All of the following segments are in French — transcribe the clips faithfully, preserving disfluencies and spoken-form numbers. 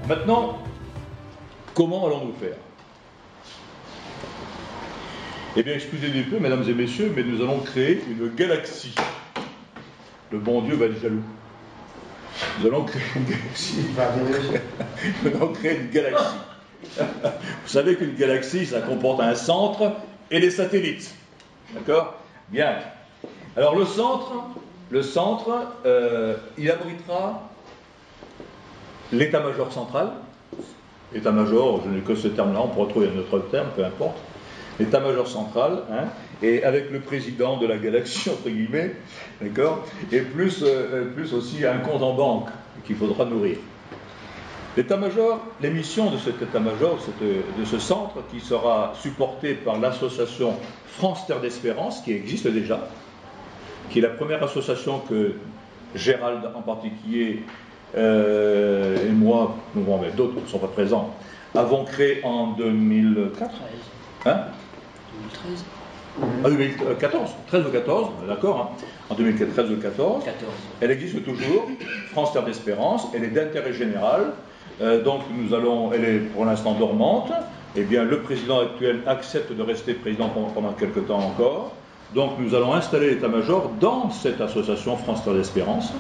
maintenant, comment allons-nous faire? Eh bien, excusez du peu, mesdames et messieurs, mais nous allons créer une galaxie. Le bon Dieu va être jaloux. Nous allons créer une galaxie. Nous allons créer une galaxie. Vous savez qu'une galaxie, ça comporte un centre et des satellites. D'accord? Bien. Alors le centre, le centre, euh, il abritera l'état-major central. L'état-major, je n'ai que ce terme-là, on pourra trouver un autre terme, peu importe. L'état-major central, hein, et avec le président de la galaxie, entre guillemets, d'accord, et plus, euh, plus aussi un compte en banque qu'il faudra nourrir. L'état-major, les missions de cet état-major, de ce centre, qui sera supporté par l'association France Terre d'Espérance, qui existe déjà, qui est la première association que Gérald en particulier, euh, et moi, bon, mais d'autres ne sont pas présents, avons créé en deux mille quatre. Hein? deux mille treize. Ah, deux mille quatorze, treize ou quatorze, d'accord, hein. En deux mille treize ou quatorze. quatorze. Elle existe toujours, France Terre d'Espérance, elle est d'intérêt général, euh, donc nous allons, elle est pour l'instant dormante, et bien le président actuel accepte de rester président pendant, pendant quelques temps encore, donc nous allons installer l'état-major dans cette association France Terre d'Espérance,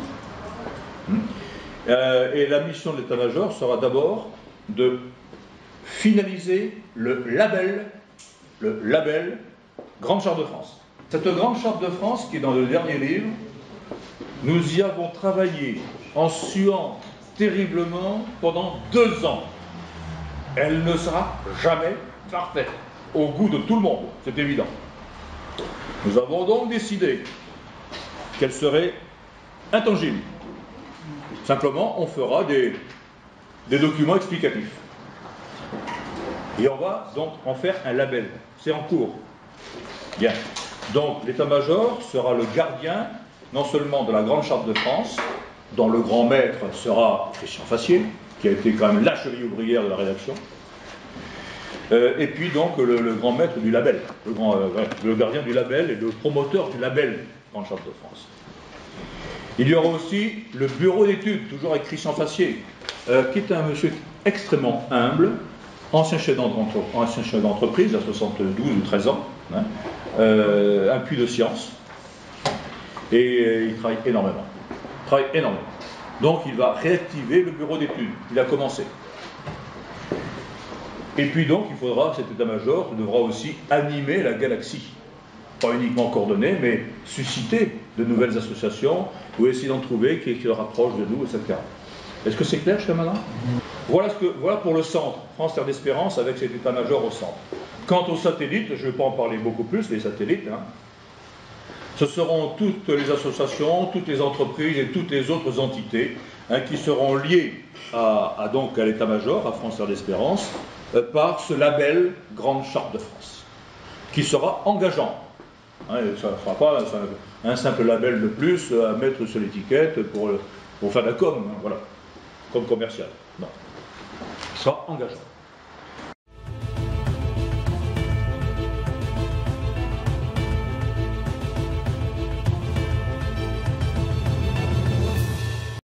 euh, et la mission de l'état-major sera d'abord de finaliser le label, le label Grande Charte de France. Cette Grande Charte de France, qui est dans le dernier livre, nous y avons travaillé en suant terriblement pendant deux ans. Elle ne sera jamais parfaite, au goût de tout le monde, c'est évident. Nous avons donc décidé qu'elle serait intangible. Simplement, on fera des, des documents explicatifs. Et on va donc en faire un label. C'est en cours. Bien. Donc l'état-major sera le gardien, non seulement de la Grande Charte de France, dont le grand maître sera Christian Fassier, qui a été quand même la cheville ouvrière de la rédaction, euh, et puis donc le, le grand maître du label, le, grand, euh, le gardien du label et le promoteur du label Grande Charte de France. Il y aura aussi le bureau d'études, toujours avec Christian Fassier, euh, qui est un monsieur extrêmement humble, ancien chef d'entreprise, à soixante-douze ou treize ans, hein, euh, un puits de science, et euh, il travaille énormément. Il travaille énormément. Donc il va réactiver le bureau d'études. Il a commencé. Et puis donc il faudra, cet état-major devra aussi animer la galaxie. Pas uniquement coordonner, mais susciter de nouvelles associations ou essayer d'en trouver qui se rapprochent de nous, et cetera. Est-ce que c'est clair jusqu'à maintenant? Voilà, ce que, voilà pour le centre, France Terre d'Espérance avec cet état-major au centre. Quant aux satellites, je ne vais pas en parler beaucoup plus, les satellites, hein, ce seront toutes les associations, toutes les entreprises et toutes les autres entités, hein, qui seront liées à, à, donc, à l'état-major, à France Terre d'Espérance, euh, par ce label Grande Charte de France, qui sera engageant. Hein, ça ne sera pas un, un simple label de plus à mettre sur l'étiquette pour, pour faire de la com, hein, voilà, comme commercial. Non. Il sera engageant.